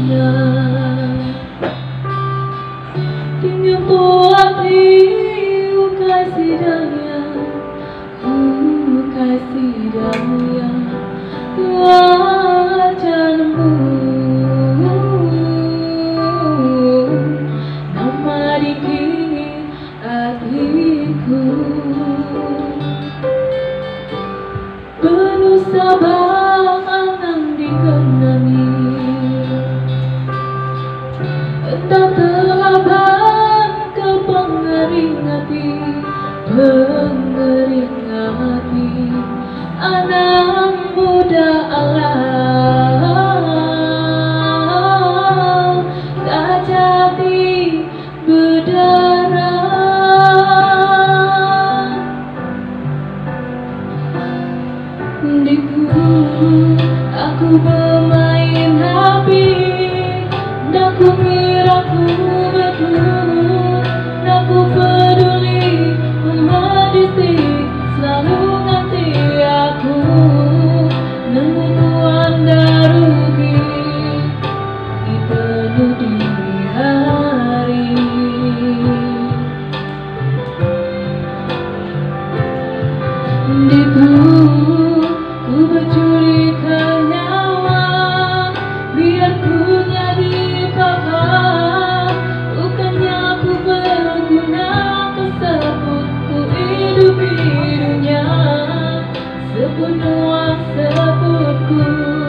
dunia. Dengan hati kasih daya, kasih daya wajahmu, nama dikini hatiku penuh sabar yang dikenangi, entah terabang ke pengering hati, pengering hati anak muda Allah tak jadi berdarah. Diku aku bermain api, dah ku kira ku betul, dah ku peduli memadisi, selalu nanti aku nemu tuan dah rugi di penuh dini hari. Diku ku bercurikan nyawa, biar ku jadi papa, bukannya ku berguna tersebut, ku hidup di dunia sepenuh sebutku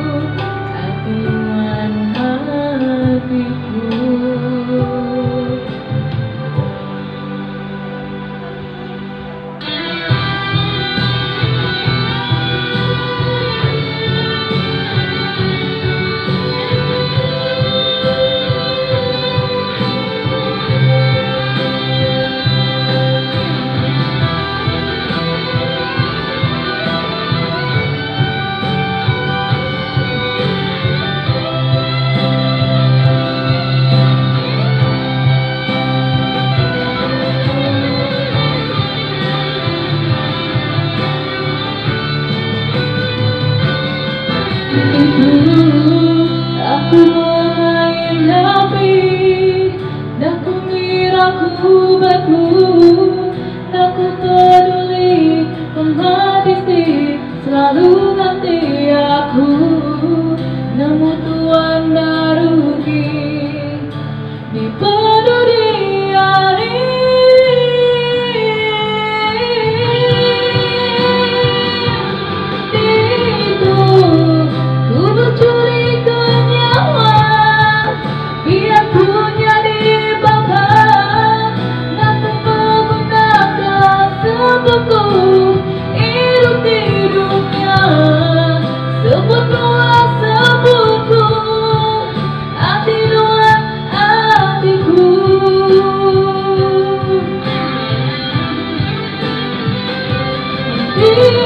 hatian hatiku. Aku bermain api, dah ku kira ku beku, dah ku peduli memadisi, selalu nanti aku nemu tuan dah rugi di peduli hari. Hidup di dunia sepenuh sebutku hati doa hatiku.